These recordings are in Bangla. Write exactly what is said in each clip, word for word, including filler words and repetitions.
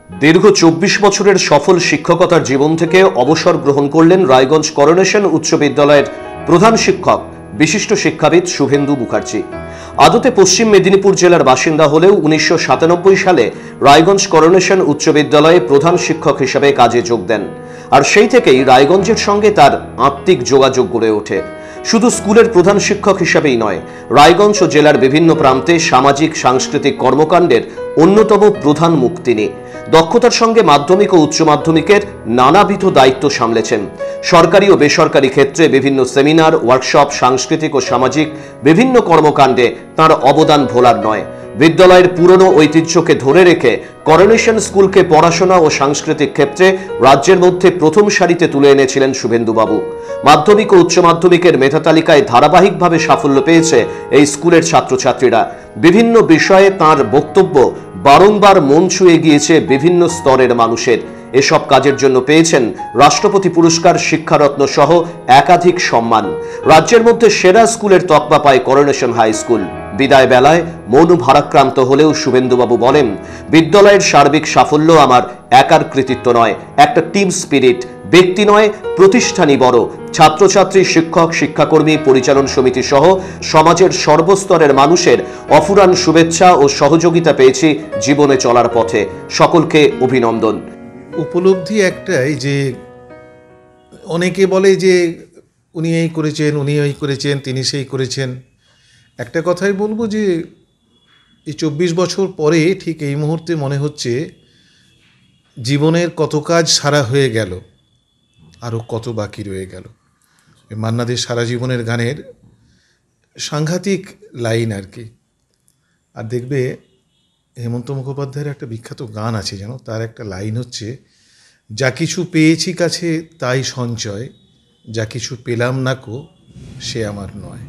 দীর্ঘ চব্বিশ বছরের সফল শিক্ষকতার জীবন থেকে অবসর গ্রহণ করলেন রায়গঞ্জ করোনেশন উচ্চ বিদ্যালয়ের প্রধান শিক্ষক বিশিষ্ট শিক্ষাবিদ শুভেন্দু মুখার্জি। আদতে পশ্চিম মেদিনীপুর জেলার বাসিন্দা হলেও উনিশশো সাতানব্বই সালে রায়গঞ্জ করোনেশন উচ্চ বিদ্যালয়ে প্রধান শিক্ষক হিসেবে কাজে যোগ দেন। আর সেই থেকেই রায়গঞ্জের সঙ্গে তার আত্মিক যোগাযোগ গড়ে ওঠে। শুধু স্কুলের প্রধান শিক্ষক হিসেবেই নয়, রায়গঞ্জ ও জেলার বিভিন্ন প্রান্তে সামাজিক সাংস্কৃতিক কর্মকাণ্ডের অন্যতম প্রধান মুখ তিনি। দক্ষতার সঙ্গে মাধ্যমিক ও উচ্চ মাধ্যমিকের নানাবিধ দায়িত্ব সামলেছেন। সরকারি ও বেসরকারি ক্ষেত্রে বিভিন্ন সেমিনার, ওয়ার্কশপ, সাংস্কৃতিক ও সামাজিক বিভিন্ন কর্মকাণ্ডে তার অবদান ভোলার নয়। বিদ্যালয়ের পুরনো ঐতিহ্যকে ধরে রেখে করোনেশন স্কুলকে পড়াশোনা ও সাংস্কৃতিক ক্ষেত্রে রাজ্যের মধ্যে প্রথম সারিতে তুলে এনেছিলেন শুভেন্দুবাবু। মাধ্যমিক ও উচ্চ মাধ্যমিকের মেধা তালিকায় ধারাবাহিকভাবে সাফল্য পেয়েছে এই স্কুলের ছাত্রছাত্রীরা। বিভিন্ন বিষয়ে তাঁর বক্তব্য বারংবার মন ছুঁয়ে গিয়েছে বিভিন্ন স্তরের মানুষের। এসব কাজের জন্য পেয়েছেন রাষ্ট্রপতি পুরস্কার, শিক্ষারত্ন সহ একাধিক সম্মান। রাজ্যের মধ্যে সেরা স্কুলের তকমা পায় করোনেশন হাই স্কুল। বিদায় বেলায় মন ভারাক্রান্ত হলেও শুভেন্দুবাবু বলেন, বিদ্যালয়ের সার্বিক সাফল্য আমার একার কৃতিত্ব নয়, একটা টিম স্পিরিট। ব্যক্তি নয়, প্রতিষ্ঠানই বড়। ছাত্রছাত্রী, শিক্ষক, শিক্ষাকর্মী, পরিচালন সমিতি সহ সমাজের সর্বস্তরের মানুষের অফুরান শুভেচ্ছা ও সহযোগিতা পেয়েছি জীবনে চলার পথে। সকলকে অভিনন্দন। উপলব্ধি একটাই যে অনেকে বলে যে উনি এই করেছেন, উনি এই করেছেন, তিনি সেই করেছেন। একটা কথাই বলবো যে এই চব্বিশ বছর পরে ঠিক এই মুহূর্তে মনে হচ্ছে জীবনের কত কাজ সারা হয়ে গেল, আরও কত বাকি রয়ে গেল। মান্না দের সারা জীবনের গানের সাংঘাতিক লাইন আর কি। আর দেখবে হেমন্ত মুখোপাধ্যায়ের একটা বিখ্যাত গান আছে যেন, তার একটা লাইন হচ্ছে, যা কিছু পেয়েছি কাছে তাই সঞ্চয়, যা কিছু পেলাম না কো সে আমার নয়।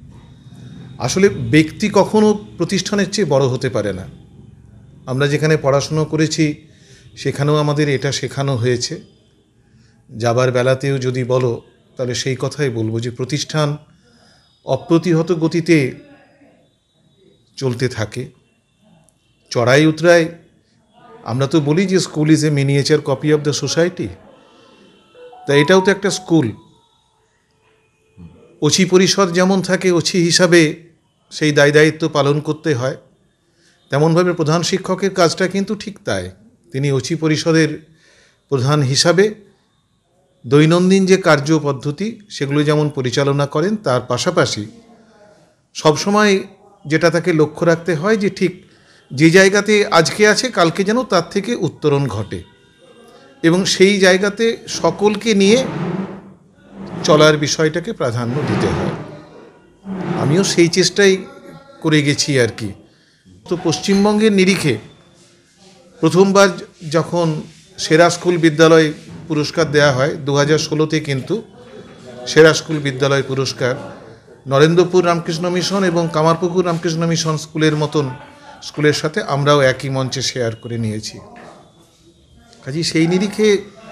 আসলে ব্যক্তি কখনো প্রতিষ্ঠানের চেয়ে বড় হতে পারে না। আমরা যেখানে পড়াশুনো করেছি সেখানেও আমাদের এটা শেখানো হয়েছে। যাবার বেলাতেও যদি বলো তাহলে সেই কথাই বলবো যে প্রতিষ্ঠান অপ্রতিহত গতিতে চলতে থাকে, চড়াই উতরাই। আমরা তো বলি যে school is a miniature copy of the society. তা এটাও তো একটা স্কুল। অছি পরিষদ যেমন থাকে, অছি হিসাবে সেই দায় দায়িত্ব পালন করতে হয়, তেমনভাবে প্রধান শিক্ষকের কাজটা কিন্তু ঠিক তাই। তিনি অছি পরিষদের প্রধান হিসাবে দৈনন্দিন যে কার্য পদ্ধতি সেগুলো যেমন পরিচালনা করেন, তার পাশাপাশি সবসময় যেটা তাকে লক্ষ্য রাখতে হয় যে ঠিক যে জায়গাতে আজকে আছে কালকে যেন তার থেকে উত্তরণ ঘটে, এবং সেই জায়গাতে সকলকে নিয়ে চলার বিষয়টাকে প্রাধান্য দিতে হয়। আমিও সেই চেষ্টাই করে গেছি আর কি। তো পশ্চিমবঙ্গের নিরিখে প্রথমবার যখন সেরা স্কুল বিদ্যালয় পুরস্কার দেওয়া হয় দু হাজার ষোলোতে, কিন্তু সেরা স্কুল বিদ্যালয় পুরস্কার নরেন্দ্রপুর রামকৃষ্ণ মিশন এবং কামারপুকুর রামকৃষ্ণ মিশন স্কুলের মতন স্কুলের সাথে আমরাও একই মঞ্চে শেয়ার করে নিয়েছি। কাজেই সেই নিরিখে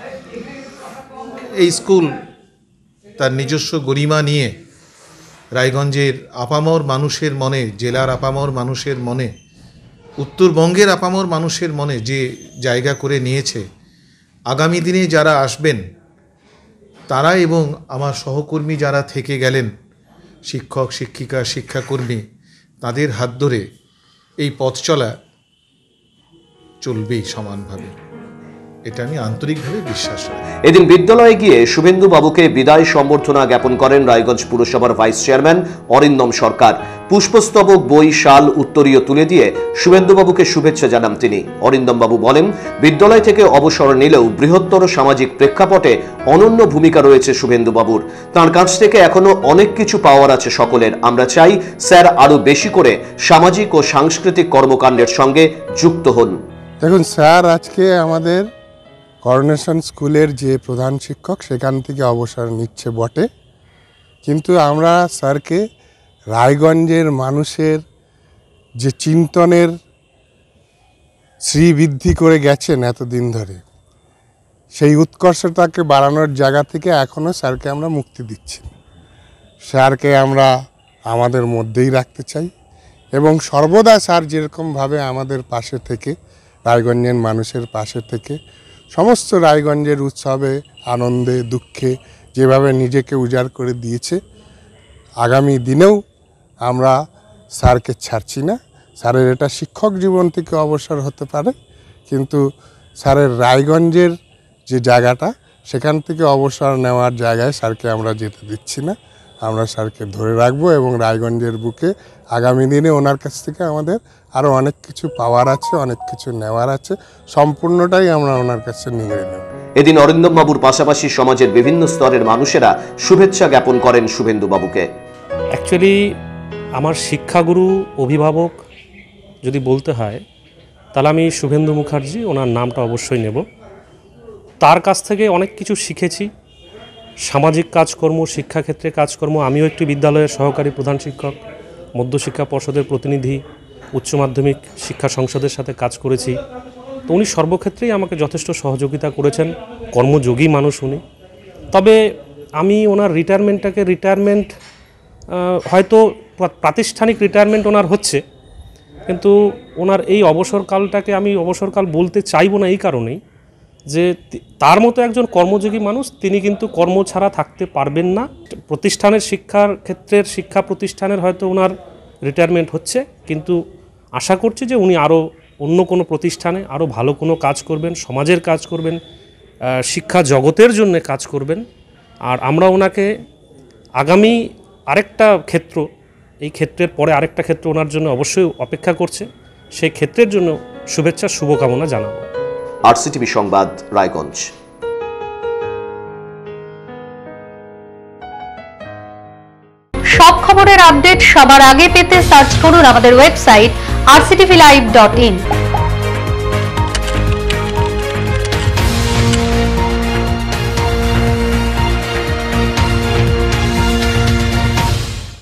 এই স্কুল তার নিজস্ব গরিমা নিয়ে রায়গঞ্জের আপামর মানুষের মনে, জেলার আপামর মানুষের মনে, উত্তরবঙ্গের আপামর মানুষের মনে যে জায়গা করে নিয়েছে, আগামী দিনে যারা আসবেন তারা এবং আমার সহকর্মী যারা থেকে গেলেন, শিক্ষক, শিক্ষিকা, শিক্ষাকর্মী, তাদের হাত ধরে এই পথ চলা চলবেই সমানভাবে। এটা আমি আন্তরিকভাবে বিশ্বাস করি। এদিন বিদ্যালয়ে গিয়ে শুভেন্দু বাবুকে বিদায় সম্বর্ধনা জ্ঞাপন করেন রায়গঞ্জ পুরসভার ভাইস চেয়ারম্যান অরিন্দম সরকার। পুষ্পস্তবক, বই, শাল, উত্তরীয় তুলে দিয়ে শুভেন্দু বাবুকে শুভেচ্ছা জানান তিনি। অরিন্দম বাবু বলেন, বিদ্যালয় থেকে অবসর নিলেও বৃহত্তর সামাজিক প্রেক্ষাপটে অনন্য ভূমিকা রয়েছে শুভেন্দু বাবুর। তার কাছ থেকে এখনো অনেক কিছু পাওয়ার আছে সকলের। আমরা চাই স্যার আরো বেশি করে সামাজিক ও সাংস্কৃতিক কর্মকাণ্ডের সঙ্গে যুক্ত হন। দেখুন স্যার আজকে আমাদের করোনেশন স্কুলের যে প্রধান শিক্ষক সেখান থেকে অবসর নিচ্ছে বটে, কিন্তু আমরা স্যারকে রায়গঞ্জের মানুষের যে চিন্তনের শ্রীবৃদ্ধি করে গেছেন এতদিন ধরে, সেই উৎকর্ষতাকে বাড়ানোর জায়গা থেকে এখনও স্যারকে আমরা মুক্তি দিচ্ছি। স্যারকে আমরা আমাদের মধ্যেই রাখতে চাই এবং সর্বদা স্যার যেরকমভাবে আমাদের পাশে থেকে রায়গঞ্জের মানুষের পাশে থেকে সমস্ত রায়গঞ্জের উৎসবে আনন্দে দুঃখে যেভাবে নিজেকে উজাড় করে দিয়েছে, আগামী দিনেও আমরা স্যারকে ছাড়ছি না। স্যারের এটা শিক্ষক জীবন থেকে অবসর হতে পারে, কিন্তু স্যারের রায়গঞ্জের যে জায়গাটা সেখান থেকে অবসর নেওয়ার জায়গায় স্যারকে আমরা যেতে দিচ্ছি না। আমরা স্যারকে ধরে রাখবো এবং রায়গঞ্জের বুকে আগামী দিনে ওনার কাছ থেকে আমাদের আরও অনেক কিছু পাওয়ার আছে, অনেক কিছু নেওয়ার আছে, সম্পূর্ণটাই আমরা ওনার কাছে নিয়ে নেব। এদিন অরিন্দম বাবুর পাশাপাশি সমাজের বিভিন্ন স্তরের মানুষেরা শুভেচ্ছা জ্ঞাপন করেন শুভেন্দু বাবুকে। অ্যাকচুয়ালি আমার শিক্ষাগুরু, অভিভাবক যদি বলতে হয় তাহলে আমি শুভেন্দু মুখার্জি, ওনার নামটা অবশ্যই নেব। তার কাছ থেকে অনেক কিছু শিখেছি, সামাজিক কাজকর্ম, শিক্ষাক্ষেত্রে কাজকর্ম। আমিও একটি বিদ্যালয়ের সহকারী প্রধান শিক্ষক, মধ্যশিক্ষা পর্ষদের প্রতিনিধি, উচ্চ মাধ্যমিক শিক্ষা সংসদের সাথে কাজ করেছি। তো উনি সর্বক্ষেত্রেই আমাকে যথেষ্ট সহযোগিতা করেছেন, কর্মযোগী মানুষ উনি। তবে আমি ওনার রিটায়ারমেন্টটাকে রিটায়ারমেন্ট হয়তো প্রাতিষ্ঠানিক রিটায়ারমেন্ট ওনার হচ্ছে, কিন্তু ওনার এই অবসরকালটাকে আমি অবসরকাল বলতে চাইবো না এই কারণেই যে তার মতো একজন কর্মযোগী মানুষ তিনি কিন্তু কর্ম ছাড়া থাকতে পারবেন না। প্রতিষ্ঠানের শিক্ষার ক্ষেত্রের শিক্ষা প্রতিষ্ঠানের হয়তো ওনার রিটায়ারমেন্ট হচ্ছে, কিন্তু আশা করছি যে উনি আরও অন্য কোনো প্রতিষ্ঠানে আরও ভালো কোনো কাজ করবেন, সমাজের কাজ করবেন, শিক্ষা জগতের জন্য কাজ করবেন। আর আমরা ওনাকে আগামী আরেকটা ক্ষেত্র, এই ক্ষেত্রের পরে আরেকটা ক্ষেত্র ওনার জন্য অবশ্যই অপেক্ষা করছে, সেই ক্ষেত্রের জন্য শুভেচ্ছা শুভকামনা জানাবো। আরসিটিভি সংবাদ, রায়গঞ্জ। সব খবরের আপডেট সবার আগে পেতে সার্চ করুন আমাদের website R C T V live dot in.